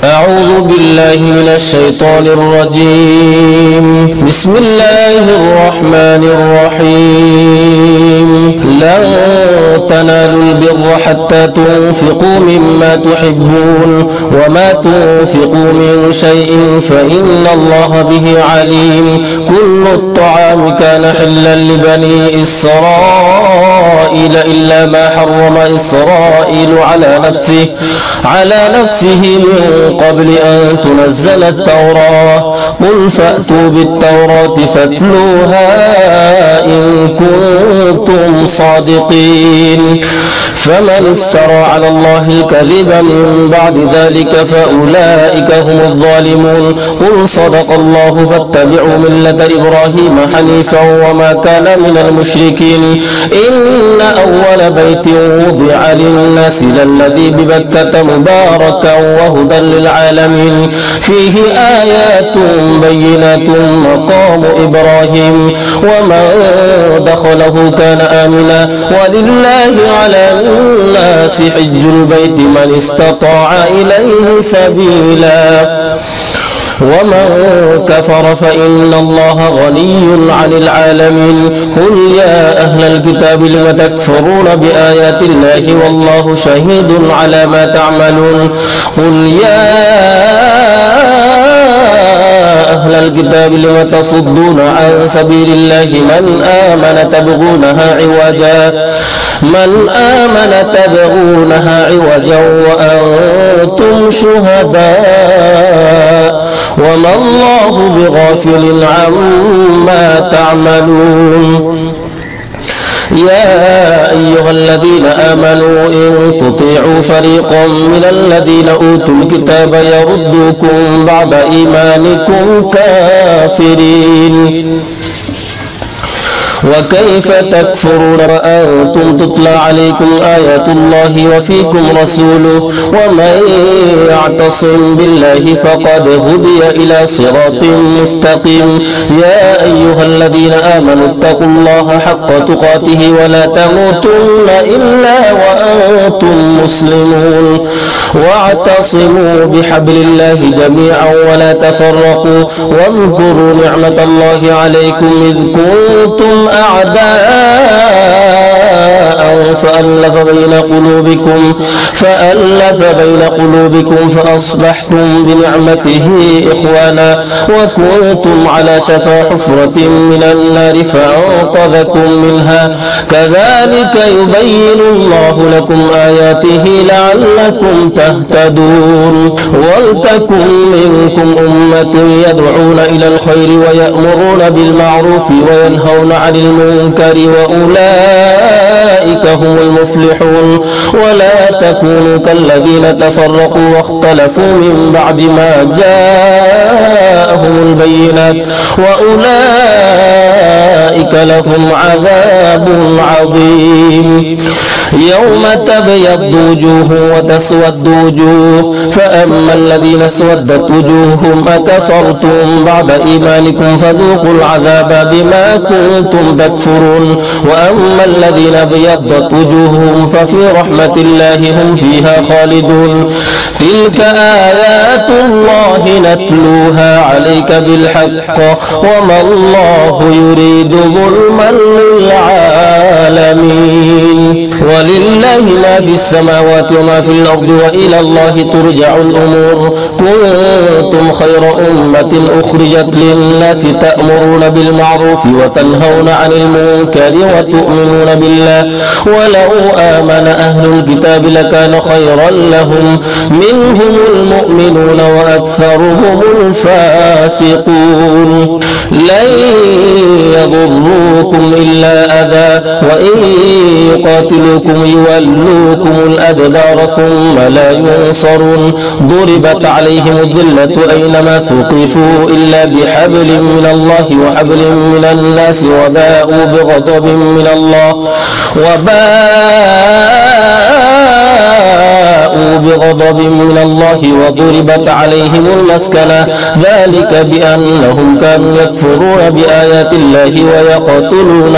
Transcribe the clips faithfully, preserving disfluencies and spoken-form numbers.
أعوذ بالله من الشيطان الرجيم. بسم الله الرحمن الرحيم. لن تنالوا البر حتى تنفقوا مما تحبون وما تنفقوا من شيء فإن الله به عليم. كل الطعام كان حلا لبني إسرائيل إلا ما حرم إسرائيل على نفسه على نفسه من قبل أن تنزل التوراة. قل فأتوا بالتوراة فاتلوها إن كنتم صادقين. فمن افترى على الله الكذب من بعد ذلك فأولئك هم الظالمون. قل صدق الله فاتبعوا ملة إبراهيم حنيفا وما كان من المشركين. إن أول بيت وضع للناس للذي ببكة مباركا وهدى للعالمين فيه آيات بينات مقام إبراهيم ومن دخله كان آمنا ولله على الناس حج البيت من استطاع إليه سبيلا ومن كفر فإن الله غني عن العالمين. قل يا أهل الكتاب لم تكفرون بآيات الله والله شهيد على ما تعملون. قل يا أهل الكتاب لم تصدون عن سبيل الله من آمن تبغونها عوجا من آمن تبغونها عوجا وأنتم شهداء وما الله بغافل عما تعملون. يا أيها الذين آمنوا إن تطيعوا فريقا من الذين أوتوا الكتاب يردوكم بعد إيمانكم كافرين. وكيف تكفرون وأنتم تتلى عليكم آيات الله وفيكم رسوله ومن يعتصم بالله فقد هدي إلى صراط مستقيم. يا أيها الذين آمنوا اتقوا الله حق تقاته ولا تموتن إلا وأنتم مسلمون واعتصموا بحبل الله جميعا ولا تفرقوا واذكروا نعمة الله عليكم إذ كنتم أعداء فألف بين قلوبكم فألف بين قلوبكم فأصبحتم بنعمته إخوانا وكنتم على شفا حفرة من النار فأنقذكم منها. كذلك يبين الله لكم آياته لعلكم تهتدون. ولتكن منكم أمة يدعون إلى الخير ويأمرون بالمعروف وينهون عن المنكر وأولئك هم المفلحون. ولا تكونوا كالذين تفرقوا واختلفوا من بعد ما جاءهم البينات وأولئك لهم عذاب عظيم. يوم تبيض وجوه وتسود وجوه فأما الذين اسودت وجوههم أكفرتم بعد إيمانكم فذوقوا العذاب بما كنتم تكفرون. وأما الذين ابيضت وجوههم ففي رحمة الله هم فيها خالدون. تلك آيات الله نتلوها عليك بالحق وما الله يريد ظلما للعالمين. ولله ما في السماوات وما في الأرض وإلى الله ترجع الأمور. كنتم خير أمة أخرجت للناس تأمرون بالمعروف وتنهون عن المنكر وتؤمنون بالله ولو آمن أهل الكتاب لكان خيرا لهم منهم المؤمنون وأكثرهم الفاسقون. لن يضروكم إلا أذى وإن يقاتلوكم يولوكم الأدبار ثم لا ينصرون. ضربت عليهم الذلة أينما ثقفوا إلا بحبل من الله وحبل من الناس وباءوا بغضب من الله وباءوا باءوا بغضب من الله وضربت عليهم المسكنة ذلك بأنهم كانوا يكفرون بآيات الله ويقتلون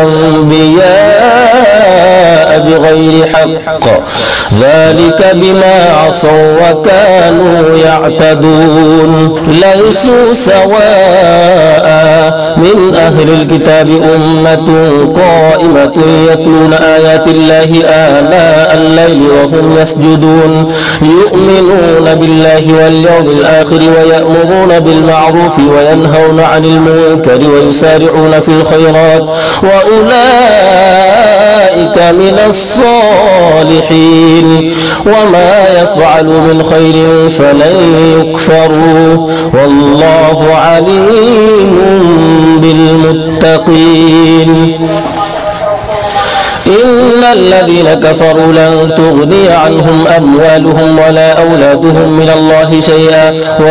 الأنبياء بغير حق ذلك بما عصوا وكانوا يعتدون ليسوا سواء من أهل الكتاب أمة قائمة يتلون آيات الله آناء الليل وهم يسجدون يؤمنون بالله واليوم الآخر ويأمرون بالمعروف وينهون عن المنكر ويسارعون في الخيرات وأولئك من الصالحين وما يفعل من خير فلن يكفروا والله عليم بالمتقين إن الذين كفروا لن تغني عنهم أموالهم ولا أولادهم من الله شيئا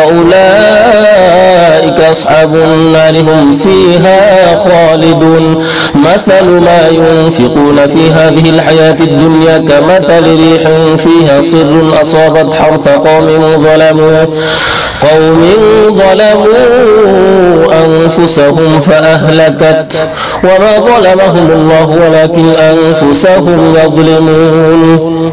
وأولئك أصحاب النار هم فيها خالدون مثل ما ينفقون في هذه الحياة الدنيا كمثل ريح فيها صر أصابت حرث قوم ظلموا قوم ظلموا أنفسهم فأهلكت وما ظلمهم الله ولكن أنفسهم يظلمون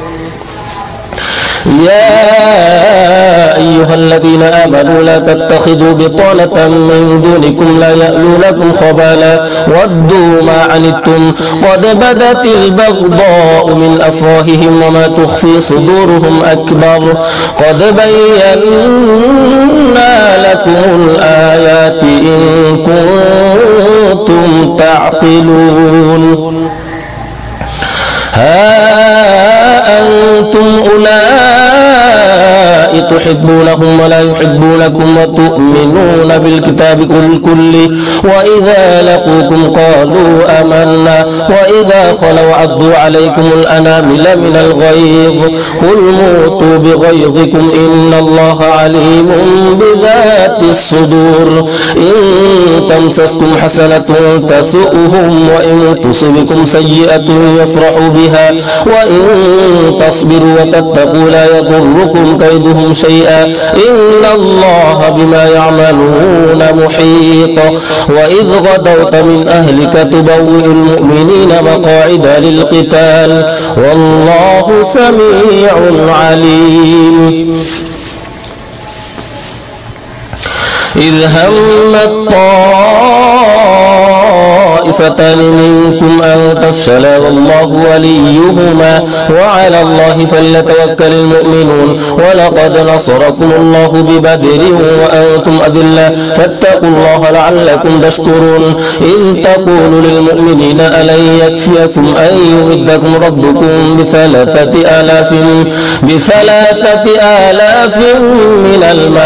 يا أيها الذين آمنوا لا تتخذوا بطانة من دونكم لا يألونكم خبالا ودوا ما عنتم قد بدت البغضاء من أفواههم وما تخفي صدورهم أكبر قد بينا لكم الآيات إن كنتم تعقلون ها أنتم أولئك تحبونهم ولا يحبونكم وتؤمنون بالكتاب كله وإذا لقوكم قالوا آمنا وإذا خلوا عضوا عليكم الأنامل من الغيظ قل موتوا بغيظكم إن الله عليم بذات الصدور إن تمسسكم حسنة تسؤهم وإن تصبكم سيئة يفرحوا بها وإن تصبروا وتتقوا لا يضركم كيدهم شيئا إن الله بما يعملون محيط وإذ غدوت من أهلك تبوئ المؤمنين مقاعد للقتال والله سميع عليم إذ همت طائفتان منكم أن تفشلا والله وليهما وعلى الله فليتوكل المؤمنون ولقد نصركم الله ببدر وأنتم أذلة فاتقوا الله لعلكم تشكرون إذ تقول للمؤمنين ألن يكفيكم أن يمدكم ربكم بثلاثة آلاف بثلاثة آلاف من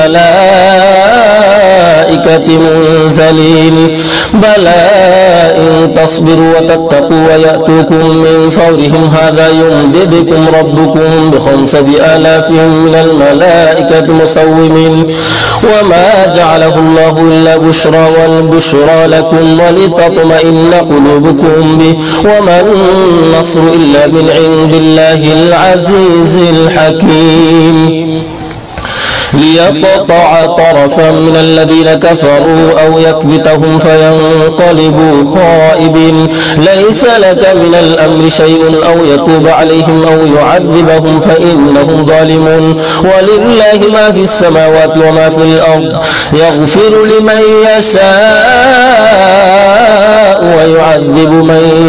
الملائكة منزلين بلى إن تصبروا وتتقوا ويأتوكم من فورهم هذا يمددكم ربكم بخمسة آلاف من الملائكة مسومين وما جعله الله إلا بشرى والبشرى لكم ولتطمئن قلوبكم به وما النصر إلا من عند الله العزيز الحكيم ليقطع طرفا من الذين كفروا أو يكبتهم فينقلبوا خائبين ليس لك من الأمر شيء أو يتوب عليهم أو يعذبهم فإنهم ظالمون ولله ما في السماوات وما في الأرض يغفر لمن يشاء ويعذب من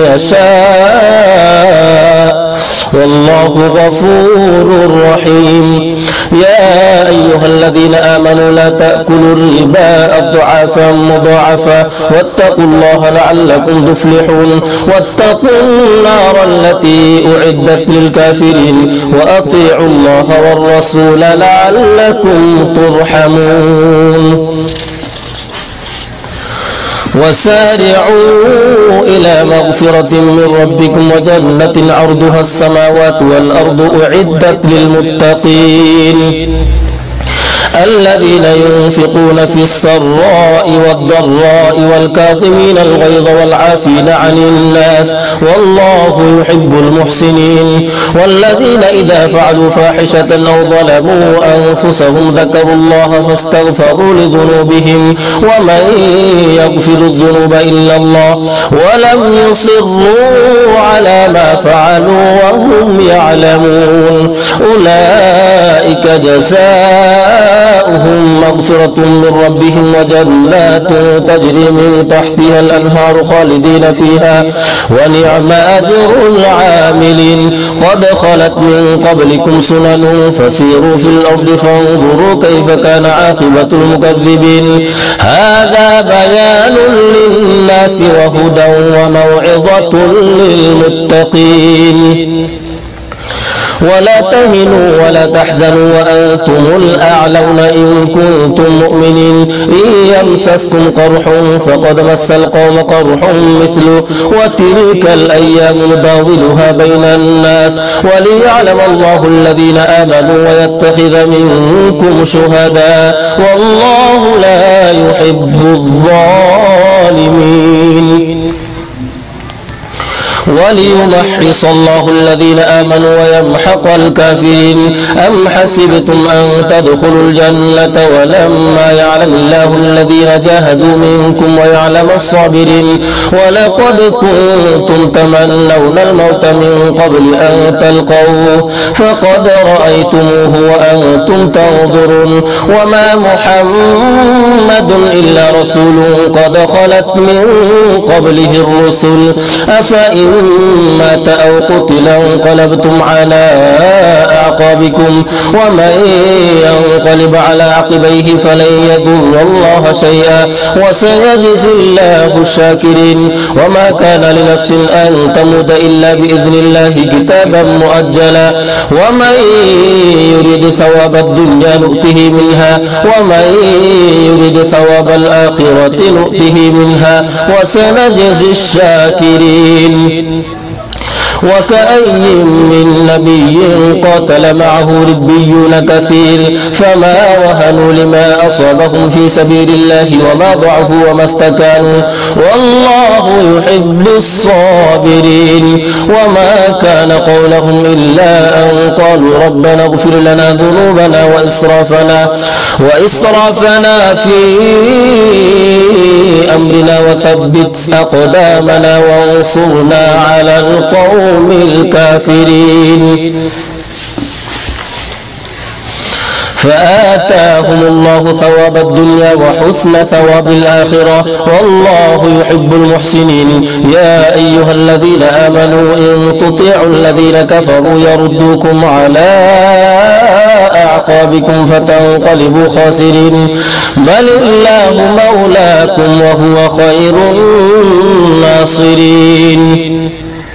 يشاء والله غفور رحيم يا أيها الذين آمنوا لا تأكلوا الربا أضعافا مضاعفا واتقوا الله لعلكم تفلحون واتقوا النار التي أعدت للكافرين وأطيعوا الله والرسول لعلكم ترحمون وسارعوا إلى مغفرة من ربكم وجنة عرضها السماوات والأرض أعدت للمتقين الذين ينفقون في السراء والضراء والكاظمين الغيظ والعافين عن الناس والله يحب المحسنين. والذين إذا فعلوا فاحشة أو ظلموا أنفسهم ذكروا الله فاستغفروا لذنوبهم ومن يغفر الذنوب إلا الله ولم يصروا على ما فعلوا وهم يعلمون أولئك جزاؤهم مغفرة من ربهم وجنات تجري من تحتها الأنهار خالدين فيها ونعم أجر العاملين. قد خلت من قبلكم سنن فسيروا في الأرض فانظروا كيف كان عاقبة المكذبين. هذا بيان للناس وهدى وموعظة للمتقين. ولا تهنوا ولا تحزنوا وأنتم الأعلون إن كنتم مؤمنين. إن يمسسكم قرح فقد مس القوم قرح مثله وتلك الأيام نداولها بين الناس وليعلم الله الذين آمنوا ويتخذ منكم شهداء والله لا يحب الظالمين. وليمحص الله الذين آمنوا ويمحق الكافرين. أم حسبتم أن تدخلوا الجنة ولما يعلم الله الذين جاهدوا منكم ويعلم الصابرين. ولقد كنتم تمنون الموت من قبل أن تلقوه فقد رأيتموه وأنتم تنظرون. وما محمد إلا رسول قد خلت من قبله الرسل أفإن مات أو قتل انقلبتم على أعقابكم ومن ينقلب على عقبيه فلن يضر الله شيئا وسيجزي الله الشاكرين. وما كان لنفس أن تموت إلا بإذن الله كتابا مؤجلا ومن يريد ثواب الدنيا نؤته منها ومن يريد ثواب الآخرة نؤته منها وسنجزي الشاكرين. وكأي من نبي قاتل معه ربيون كثير فما وهنوا لما أصابهم في سبيل الله وما ضعفوا وما استكانوا والله يحب الصابرين. وما كان قولهم إلا أن قالوا ربنا اغفر لنا ذنوبنا وإسرافنا وإسرافنا في أمرنا وثبت أقدامنا وانصرنا على القوم الكافرين. فآتاهم الله ثواب الدنيا وحسن ثواب الآخرة والله يحب المحسنين. يا أيها الذين آمنوا إن تطيعوا الذين كفروا يردوكم على أعقابكم فتنقلبوا خاسرين بل الله مولاكم وهو خير الناصرين.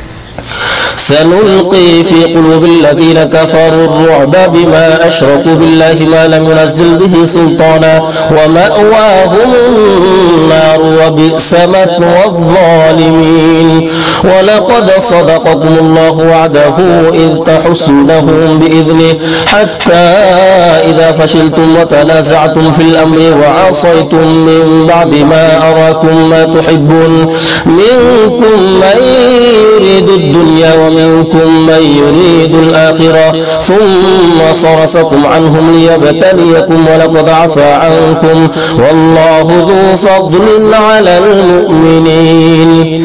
سنلقي في قلوب الذين كفروا الرعب بما أشركوا بالله ما لم ينزل به سلطانا ومأواهم النار وبئس مثوى الظالمين. ولقد صدقكم الله وعده إذ تحسونهم بإذنه حتى إذا فشلتم وتنازعتم في الأمر وعصيتم من بعد ما أراكم ما تحبون منكم من يريد الدنيا ومنكم من يريد الآخرة ثم صرفكم عنهم ليبتليكم ولقد عفا عنكم والله ذو فضل على المؤمنين.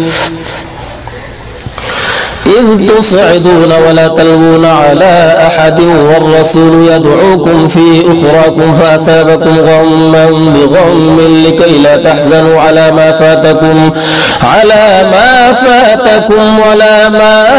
إذ تصعدون ولا تلوون على أحد والرسول يدعوكم في أخراكم فأثابكم غما بغم لكي لا تحزنوا على ما فاتكم على ما فاتكم ولا ما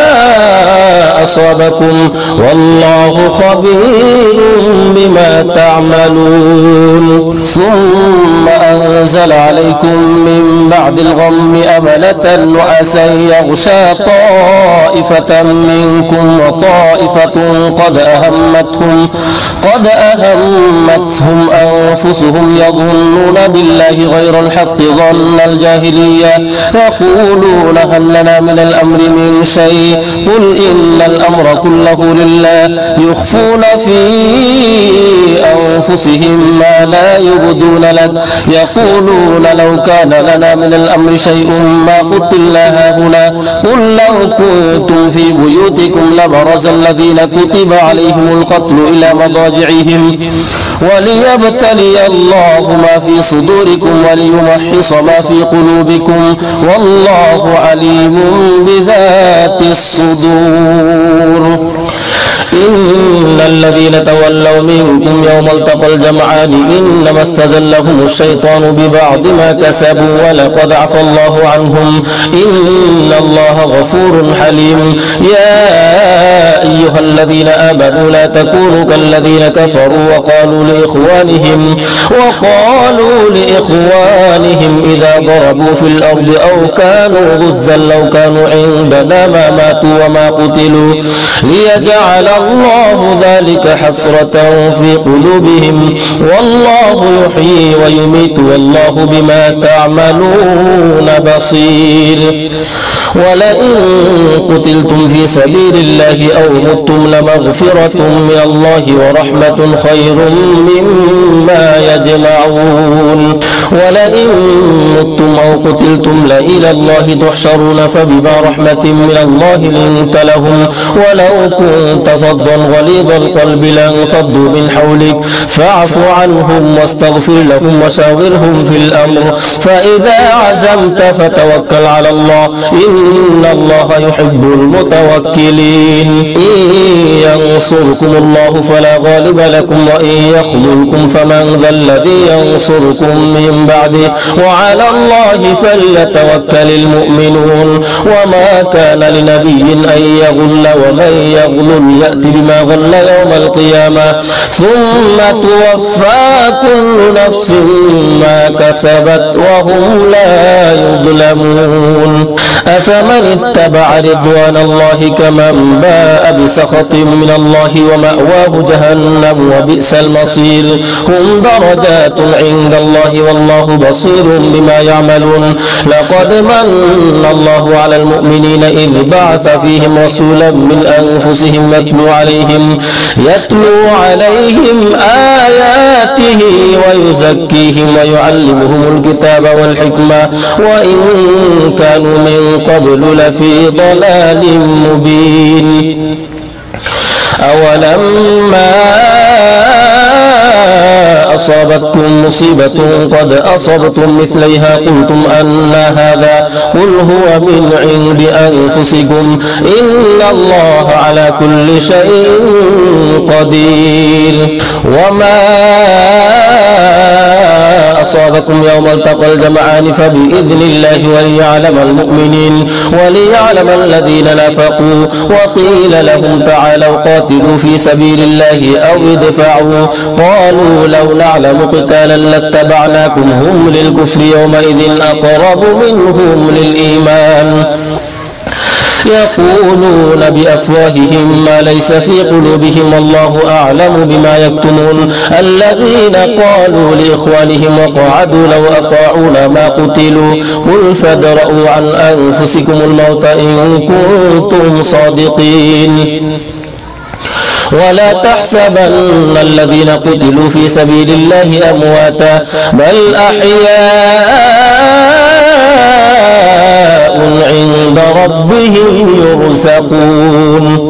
أصابكم والله خبير بما تعملون. ثم أنزل عليكم من بعد الغم أمنة نعاسا يغشى طائفة منكم وطائفة قد أهمتهم قد أهمتهم أنفسهم يظنون بالله غير الحق ظن الجاهلية يقولون هل لنا من الأمر من شيء قل إن الأمر كله لله يخفون في أنفسهم ما لا يبدون لك يقولون لو كان لنا من الأمر شيء ما قتلنا هاهنا قل لو كنتم في بيوتكم لبرز الذين كتب عليهم القتل إلى مضاجعهم وليبتلي الله ما في صدوركم وليمحص ما في قلوبكم والله عليم بذات الصدور. إن الذين تولوا منكم يوم التقى الجمعان إنما استزلهم الشيطان ببعض ما كسبوا ولقد عفى الله عنهم إن الله غفور حليم. يا أيها الذين آمنوا لا تكونوا كالذين كفروا وقالوا لإخوانهم وقالوا لإخوانهم إذا ضربوا في الأرض أو كانوا غزا لو كانوا عندنا ما ماتوا وما قتلوا ليجعل الله ذلك حسرة في قلوبهم والله يحيي ويميت والله بما تعملون بصير. ولئن قتلتم في سبيل الله أو متم لمغفرة من الله ورحمة خير مما يجمعون. ولئن متم أو قتلتم لإلى الله تحشرون فبما رحمة من الله لنت لهم ولو كنت فظا غليظ القلب لانفضوا من حولك فاعف عنهم واستغفر لهم وشاورهم في الأمر فإذا عزمت فتوكل على الله إن الله يحب المتوكلين. إن ينصركم الله فلا غالب لكم وإن يخذلكم فمن ذا الذي ينصركم من بعده وعلى الله فليتوكل المؤمنون. وما كان لنبي أن يغل ومن يغل يأتي بما غل يوم القيامة ثم توفى كل نفس ما كسبت وهم لا يظلمون. أفمن اتبع رضوان الله كمن باء بسخط من الله ومأواه جهنم وبئس المصير. هم درجات عند الله والله بصير بما يعملون. لقد من الله على المؤمنين إذ بعث فيهم رسولا من أنفسهم يتلو عليهم يتلو عليهم آياته ويزكيهم ويعلمهم الكتاب والحكمة وإن كانوا من قبل لفي ضلال مبين. أولما أصابتكم مصيبة قد أصبتم مثليها قلتم أن هذا قل هو من عند أنفسكم إن الله على كل شيء قدير. وما أصابكم يوم التقى الجمعان فبإذن الله وليعلم المؤمنين وليعلم الذين نافقوا وقيل لهم تعالوا قاتلوا في سبيل الله أو ادفعوا قالوا لو نعلم قتالا لاتبعناكم هم للكفر يومئذ أقرب منهم للإيمان. يقولون بأفواههم ما ليس في قلوبهم والله أعلم بما يكتمون. الذين قالوا لإخوانهم وقعدوا لو أطاعونا ما قتلوا قل فادرءوا عن أنفسكم الموت إن كنتم صادقين. ولا تحسبن الذين قتلوا في سبيل الله أمواتا بل أحياء عند ربهم يرزقون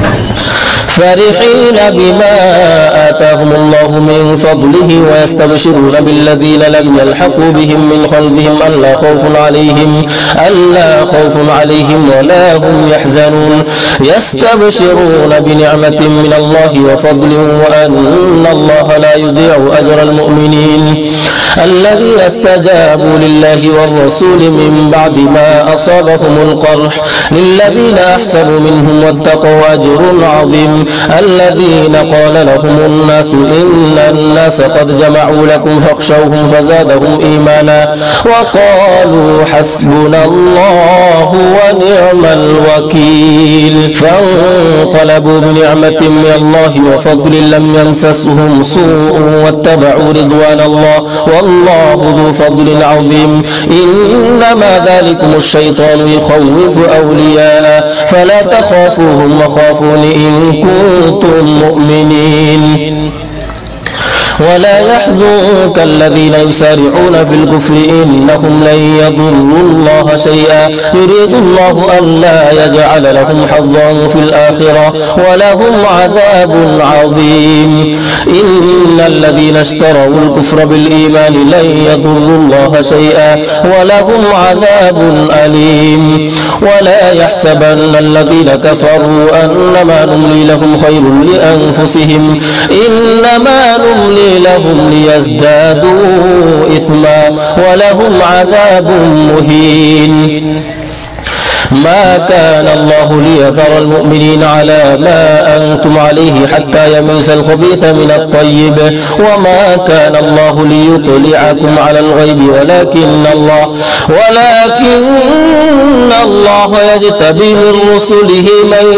فرحين بما آتاهم الله من فضله ويستبشرون بالذين لم يلحقوا بهم من خلفهم ألا خوف عليهم ألا خوف عليهم ولا هم يحزنون. يستبشرون بنعمة من الله وفضل وأن الله لا يضيع أجر المؤمنين. الذين استجابوا لله والرسول من بعد ما أصابهم القرح للذين أحسنوا منهم واتقوا أجر عظيم. الذين قال لهم الناس إن الناس قد جمعوا لكم فاخشوهم فزادهم إيمانا وقالوا حسبنا الله ونعم الوكيل. فانقلبوا بنعمة من الله وفضل لم يمسسهم سوء واتبعوا رضوان الله والله ذو فضل عظيم. إنما ذلكم الشيطان يخوف أولياء فلا تخافوهم وخافون إن كنتم مؤمنين. ولا يحزنك الذين يسارعون في الكفر إنهم لن يضروا الله شيئا يريد الله ألا يجعل لهم حظا في الآخرة ولهم عذاب عظيم. إن الذين اشتروا الكفر بالإيمان لن يضروا الله شيئا ولهم عذاب أليم. ولا يحسبن الذين كفروا أنما نملي لهم خير لأنفسهم إنما نملي لهم ليزدادوا إثما ولهم عذاب مهين. ما كان الله ليذر المؤمنين على ما أنتم عليه حتى يميز الخبيث من الطيب وما كان الله ليطلعكم على الغيب ولكن الله ولكن الله يجتبي من رسله من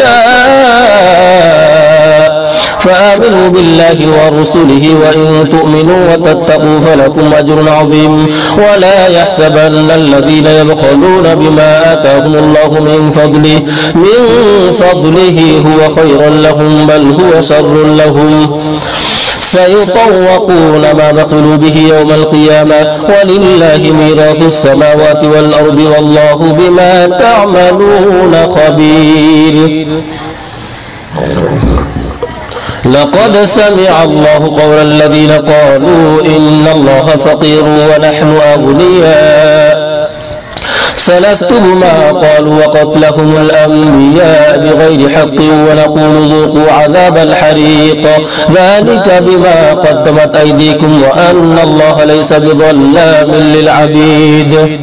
يشاء فآمنوا بالله ورسله وإن تؤمنوا وتتقوا فلكم أجر عظيم. ولا يحسبن الذين يبخلون بما آتاهم الله من فضله من فضله هو خيرا لهم بل هو شر لهم سيطوقون ما بخلوا به يوم القيامة ولله ميراث السماوات والأرض والله بما تعملون خبير. لقد سمع الله قول الذين قالوا إن الله فقير ونحن أغنياء سنكتب ما قالوا وقتلهم الأنبياء بغير حق ونقول ذوقوا عذاب الحريق ذلك بما قدمت أيديكم وأن الله ليس بظلام للعبيد.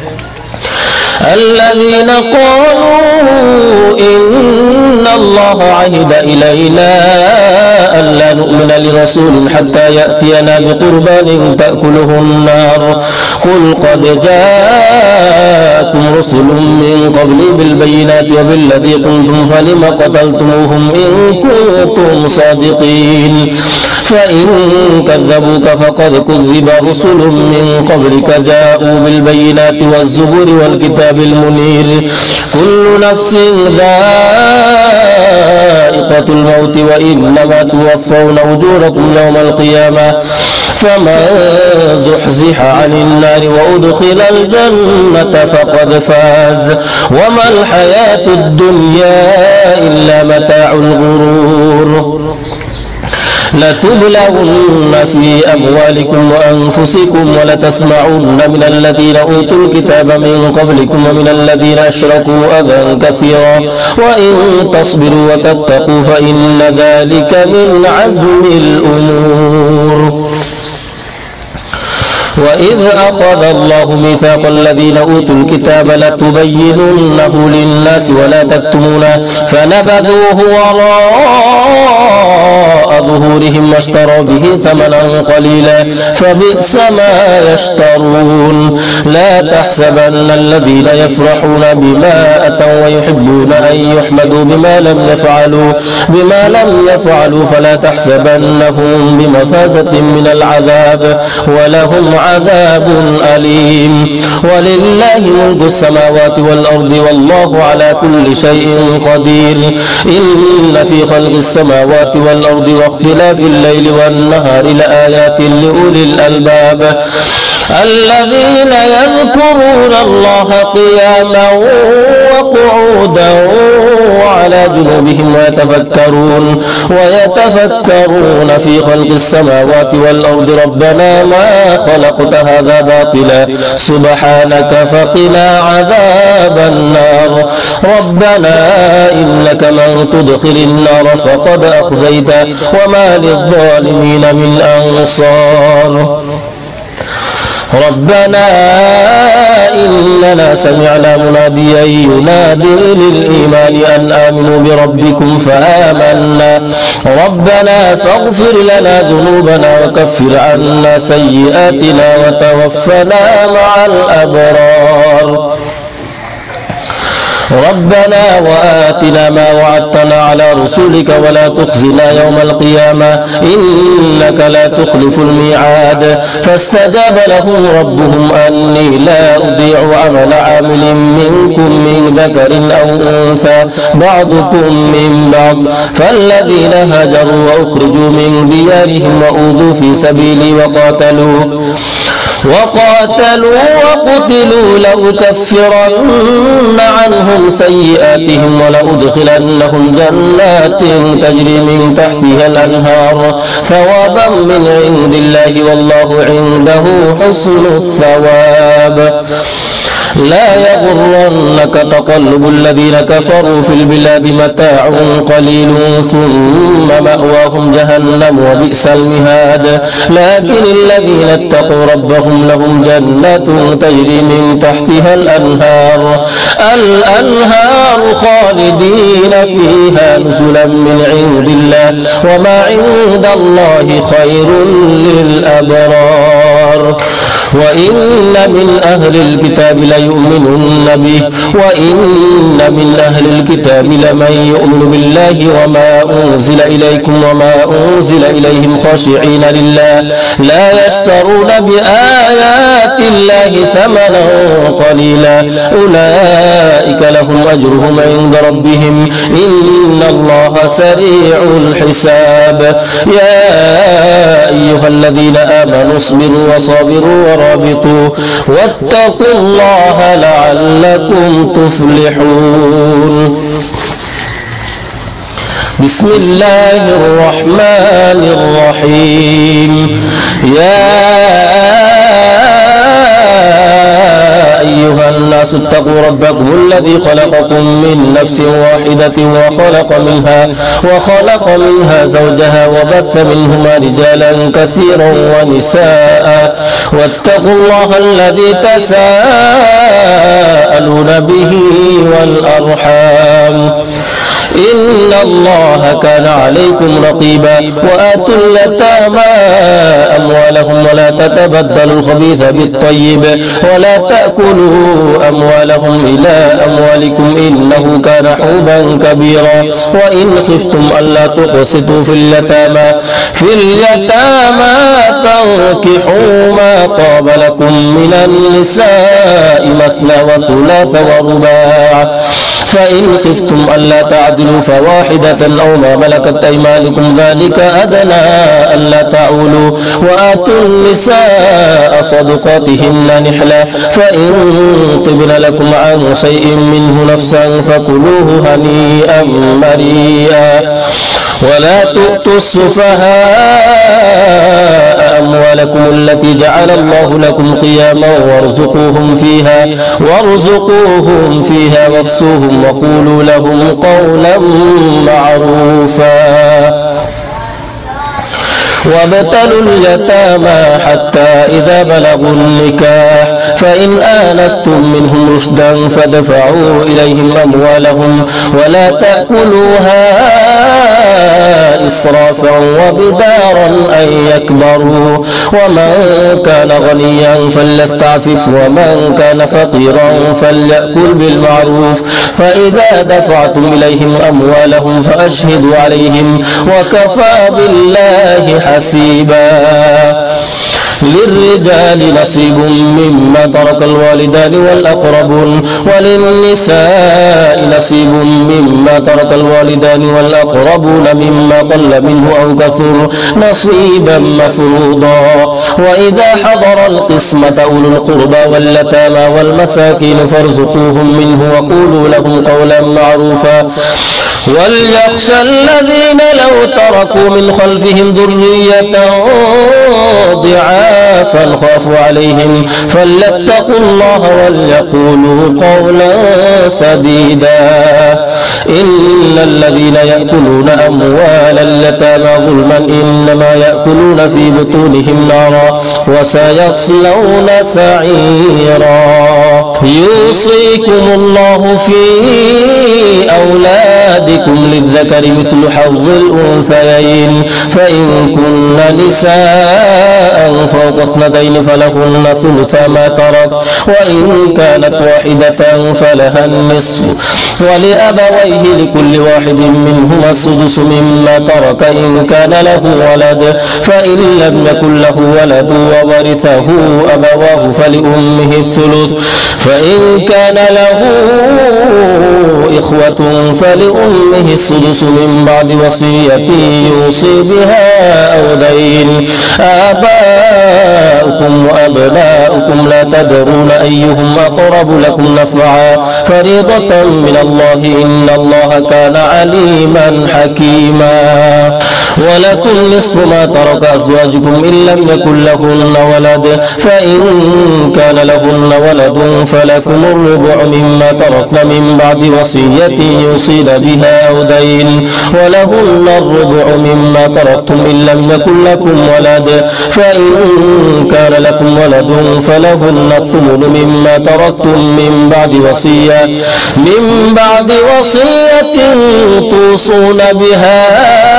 الذين قالوا إن الله عهد إلينا ألا نؤمن لرسول حتى يأتينا بقربان تأكله النار قل قد جاءكم رسل من قبلي بالبينات وبالذي قلتم فلم قتلتموهم إن كنتم صادقين فإن كذبوك فقد كذب رسل من قبلك جاءوا بالبينات والزبر والكتاب المنير كل نفس ذائقة الموت وإنما توفون أجوركم يوم القيامة فمن زحزح عن النار وأدخل الجنة فقد فاز وما الحياة الدنيا إلا متاع الغرور. لتبلغن في أموالكم وأنفسكم ولتسمعن من الذين أوتوا الكتاب من قبلكم ومن الذين أشركوا أذى كثيرا وإن تصبروا وتتقوا فإن ذلك من عزم الأمور. وإذ أخذ الله ميثاق الذين أوتوا الكتاب لتبيننه للناس ولا تكتمونه فنبذوه وراء ظهورهم واشتروا به ثمنا قليلا فبئس ما يشترون. لا تحسبن الذين يفرحون بما أتوا ويحبون أن يحمدوا بما لم يفعلوا بما لم يفعلوا فلا تحسبنهم بمفازة من العذاب ولهم عذاب أليم. ولله ملك السماوات والأرض والله على كل شيء قدير. إن في خلق السماوات والأرض واختلاف الليل والنهار لآيات لأولي الألباب الذين يذكرون الله قياما وقعودا وعلى جنوبهم ويتفكرون ويتفكرون في خلق السماوات والأرض ربنا ما خلقت هذا باطلا سبحانك فقنا عذاب النار ربنا إنك من تدخل النار فقد أخزيته وما للظالمين من أنصار. ربنا إننا سمعنا مناديا ينادي للإيمان أن آمنوا بربكم فآمنا ربنا فاغفر لنا ذنوبنا وكفر عنا سيئاتنا وتوفنا مع الأبرار. ربنا وآتنا ما وعدتنا على رسلك ولا تخزنا يوم القيامة إنك لا تخلف الميعاد فاستجاب لهم ربهم أني لا أضيع عمل عامل منكم من ذكر أو أنثى بعضكم من بعض فالذين هاجروا وأخرجوا من ديارهم وأوذوا في سبيلي وقاتلوا وقاتلوا وقتلوا لأكفرن عنهم سيئاتهم ولأدخلنهم جنات تجري من تحتها الأنهار ثوابا من عند الله والله عنده حسن الثواب لا يغرنك تقلب الذين كفروا في البلاد متاع قليل ثم مأواهم جهنم وبئس المهاد لكن الذين اتقوا ربهم لهم جنات تجري من تحتها الأنهار الأنهار خالدين فيها نزلا من عند الله وما عند الله خير للأبرار وإن من أهل الكتاب ليؤمنن به وإن من أهل الكتاب لمن يؤمن بالله وما أنزل إليكم وما أنزل إليهم خاشعين لله لا يشترون بآيات الله ثمنا قليلا أولئك لهم أجرهم عند ربهم إن الله سريع الحساب يا أيها الذين آمنوا اصبروا وصابروا ورابطوا واتقوا الله لعلكم تفلحون بسم الله الرحمن الرحيم يا أيها الناس اتقوا ربكم الذي خلقكم من نفس واحدة وخلق منها وخلق منها زوجها وبث منهما رجالا كثيرا ونساء واتقوا الله الذي تساءلون به والأرحام إن الله كان عليكم رقيبا وآتوا اليتامى أموالهم ولا تتبدلوا الخبيث بالطيب ولا تأكلوا أموالهم إلى أموالكم إنه كان حوبا كبيرا وإن خفتم ألا تقسطوا في اليتامى في اليتامى فانكحوا ما طاب لكم من النساء مثنى وثلاث ورباع فإن خفتم ألا تعدلوا فواحدة أو ما ملكت أيمانكم ذلك أدنى ألا تعولوا وآتوا النساء صدقاتهن نحلة فإن طبن لكم عن شيء منه نفسا فكلوه هنيئا مريئا ولا تؤتوا السفهاء أموالكم التي جعل الله لكم قياما وارزقوهم فيها وارزقوهم فيها واكسوهم وقولوا لهم قولا معروفا وابتلوا اليتامى حتى إذا بلغوا النكاح فإن آنستم منهم رشدا فدفعوا إليهم أموالهم ولا تأكلوها إسرافا وبدارا أن يكبروا ومن كان غنيا فليستعفف ومن كان فقيرا فليأكل بالمعروف فإذا دفعتم إليهم أموالهم فأشهدوا عليهم وكفى بالله حسيبا للرجال نصيب مما ترك الوالدان والأقربون وللنساء نصيب مما ترك الوالدان والأقربون مما قل منه أو كثر نصيبا مفروضا وإذا حضر القسمة أولو القربى واليتامى والمساكين فارزقوهم منه وقولوا لهم قولا معروفا وليخشى الذين لو تركوا من خلفهم ذرية ضعافا خافوا عليهم فليتقوا الله وليقولوا قولا سديدا إن الذين يأكلون أموال اليتامى ظلما إنما يأكلون في بطونهم نارا وسيصلون سعيرا يوصيكم الله في أولادكم للذكر مثل حظ الأنثيين فإن كن نساء فوق اثنتين فلهن ثلث ما ترك وإن كانت واحدة فلها النصف ولأبويه لكل واحد منهما السدس مما ترك إن كان له ولد فإن لم يكن له ولد وورثه أبواه فلأمه الثلث فإن كان له إخوة فلأمه السدس من بعد وصية يوصي بها أو دين آباؤكم وأبناؤكم لا تدرون أيهم أقرب لكم نفعا فريضة من الله إن الله كان عليما حكيما ولكم نصف ما ترك أزواجكم إن لم يكن لهن ولد فإن كان لهن ولد فلكم الربع مما تركن من بعد وصية يوصين بها أو دين ولهن الربع مما تركتم إن لم يكن لكم ولد فإن كان لكم ولد فلهن الثمن مما تركتم من بعد وصية من بعد وصية توصون بها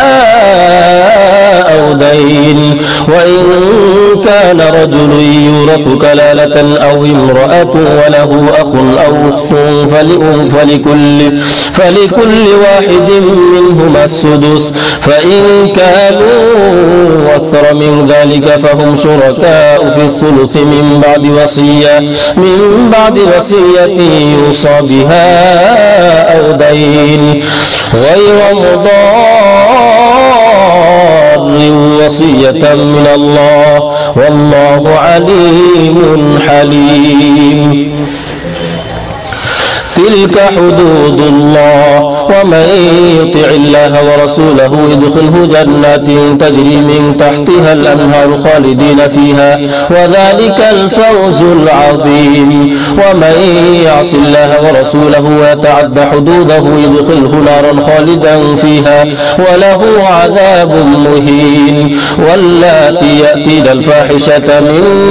أو دين وإن كان رجل يورث كلالة أو امرأة وله أخ أو أخت فلأم فلكل, فلكل واحد منهما السدس فإن كانوا أكثر من ذلك فهم شركاء في الثلث من بعد وصية من بعد وصية يوصى بها أو دين غير مضار وصية من الله والله عليم حليم تلك حدود الله ومن يطع الله ورسوله يدخله جنات تجري من تحتها الأنهار خالدين فيها وذلك الفوز العظيم ومن يعص الله ورسوله ويتعد حدوده يدخله نارا خالدا فيها وله عذاب مهين واللاتي يأتين الفاحشة من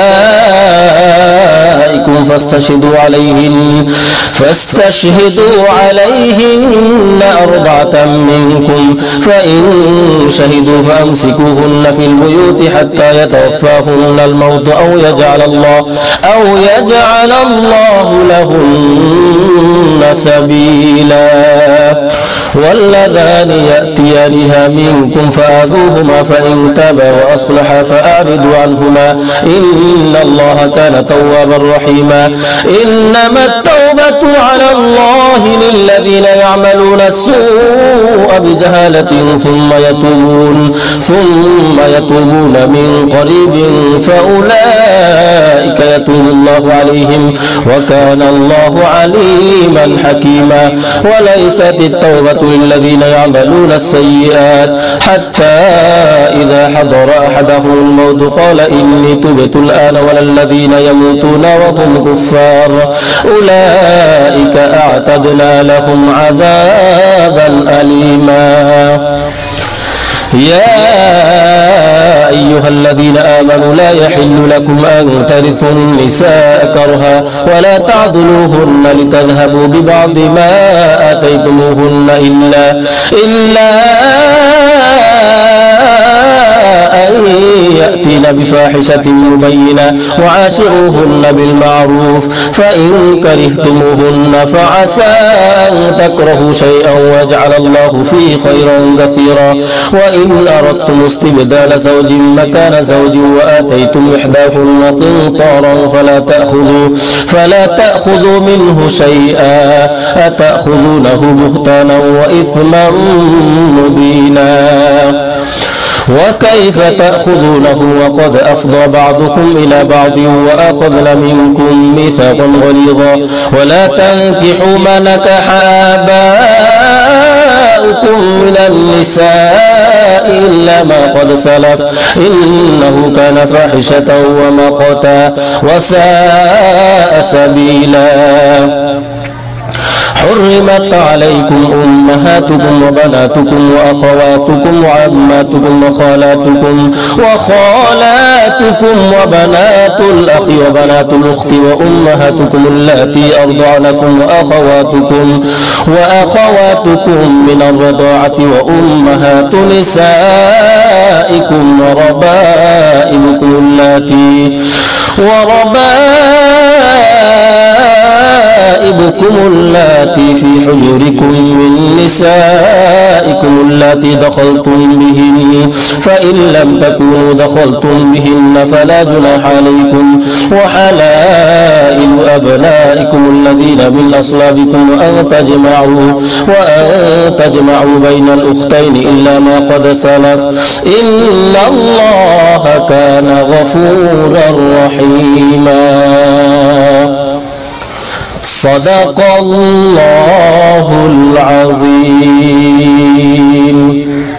نسائكم فاستشهدوا عليهن فاستشهدوا عليهن أربعة منكم فإن شهدوا فأمسكوهن في البيوت حتى يتوفاهن الموت أو يجعل الله أو يجعل الله لهن سبيلا واللذان يأتيانها منكم فآذوهما فإن تابا وأصلحا فأعرضوا عنهما إن الله كان توابا رحيما إنما التوبة على الله للذين يعملون السوء بجهالة ثم يتوبون ثم يتوبون من قريب فأولئك يتوب الله عليهم وكان الله عليما حكيما وليست التوبة للذين يعملون السيئات حتى إذا حضر أحدهم الموت قال إني تبت الآن ولا الذين يموتون وهم كفار أولئك أعتدنا لهم عذابا أليما يا أيها الذين آمنوا لا يحل لكم أن ترثوا النساء كرها ولا تعضلوهن لتذهبوا ببعض ما آتيتموهن إلا إلا أن يأتين بفاحشة مبينة وعاشروهن بالمعروف فإن كرهتموهن فعسى أن تكرهوا شيئا ويجعل الله فيه خيرا كثيرا وإن أردتم استبدال زوج مكان زوج وآتيتم إحداهن قنطارا فلا تأخذوا فلا تأخذوا منه شيئا أتأخذونه بهتانا وإثما مبينا وكيف تأخذونه وقد أفضى بعضكم إلى بعض وأخذن منكم ميثاقا غليظا ولا تنكحوا ما نكح آباؤكم من النساء إلا ما قد سلف إنه كان فاحشة ومقتا وساء سبيلا حرمت عليكم أمهاتكم وبناتكم وأخواتكم وعماتكم وخالاتكم وخالاتكم وبنات الأخ وبنات الأخت وأمهاتكم اللاتي أرضعنكم وأخواتكم وأخواتكم من الرضاعة وأمهات نسائكم وربائبكم اللاتي وربائبكم اللاتي في حجوركم من نسائكم اللاتي دخلتم بهن فإن لم تكونوا دخلتم بهن فلا جناح عليكم وحلائل أبنائكم الذين من أصلابكم وأن تجمعوا وأن تجمعوا بين الأختين إلا ما قد سلف إن الله كان غفورا رحيما. صدق الله العظيم.